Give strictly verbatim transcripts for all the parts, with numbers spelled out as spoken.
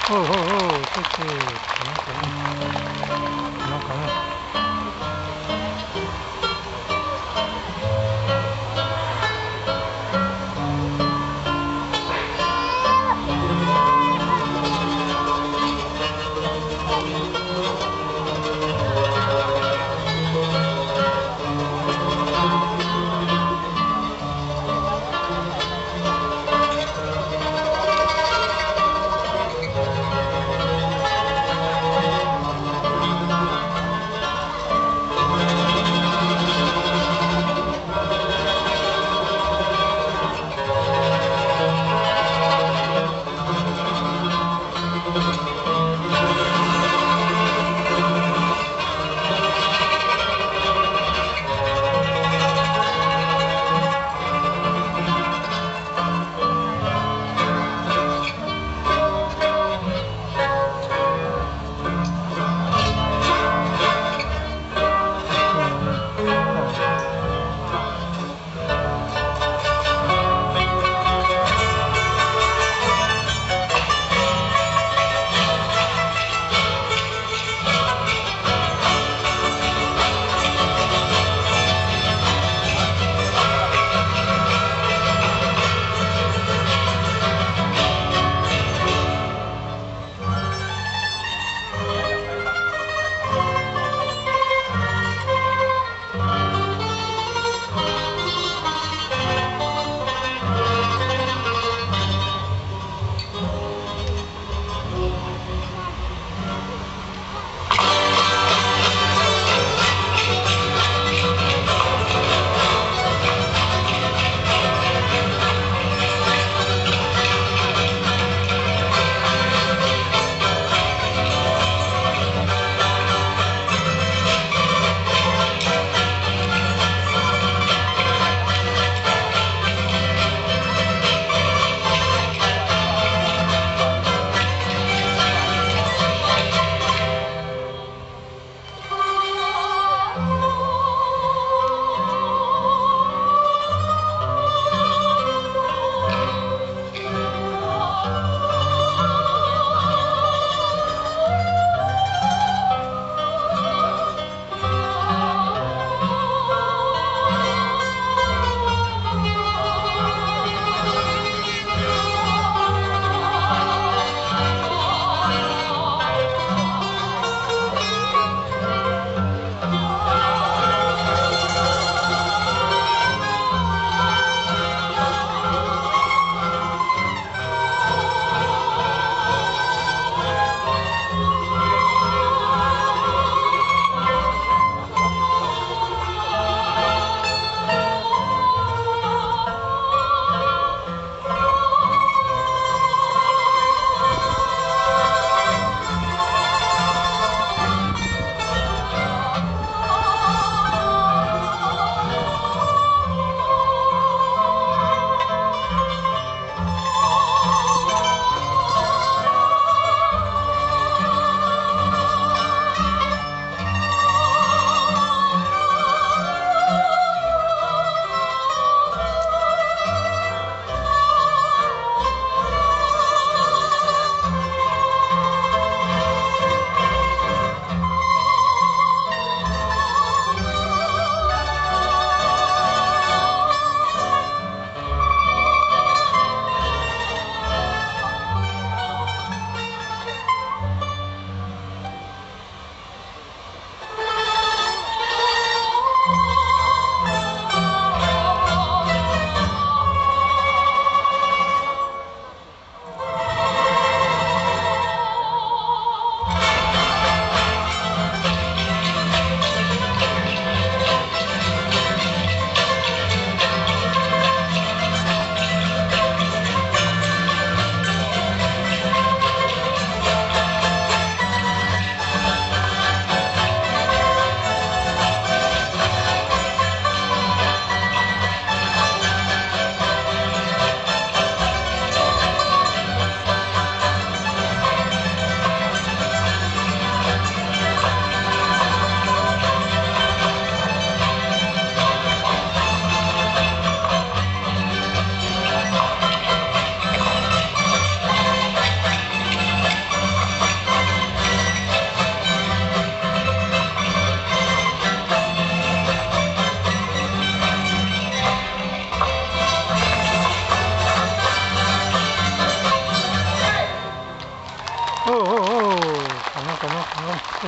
호호호, 그렇지. 가만, 가만. 가만, 가만.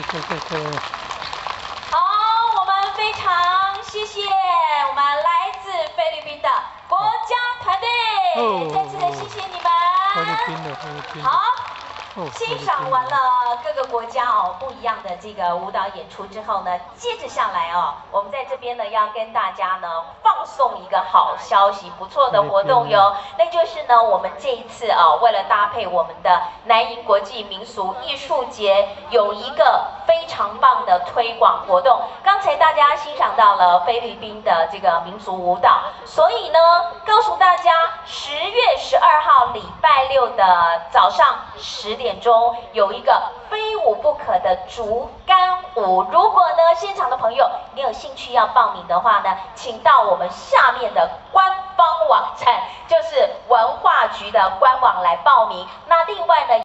谢谢谢。 好，我们非常谢谢我们来自菲律宾的国家团队， 哦再次很谢谢你们。 菲律宾的菲律宾的。 好。 哦欣赏完了各个国家哦不一样的这个舞蹈演出之后呢，接着下来哦，我们在这边呢要跟大家呢放送一个好消息，不错的活动哟。那就是呢，我们这一次啊、哦，为了搭配我们的南营国际民俗艺术节，有一个非常棒的推广活动。刚才大家欣赏到了菲律宾的这个民俗舞蹈，所以呢，告诉大家，十月十二号礼拜六的早上十点。点钟有一个非舞不可的竹竿舞，如果呢现场的朋友你有兴趣要报名的话呢，请到我们下面的官方网站，就是文化局的官网来报名。那另外呢。